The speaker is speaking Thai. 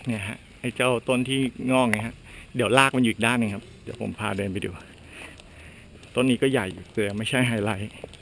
เนี่ยฮะไอ้เจ้าต้นที่งอกเนี่ยฮะเดี๋ยวรากมันอยู่อีกด้านหนึงครับเดี๋ยวผมพาเดินไปดูต้นนี้ก็ใหญ่อยู่แต่ไม่ใช่ไฮไลท์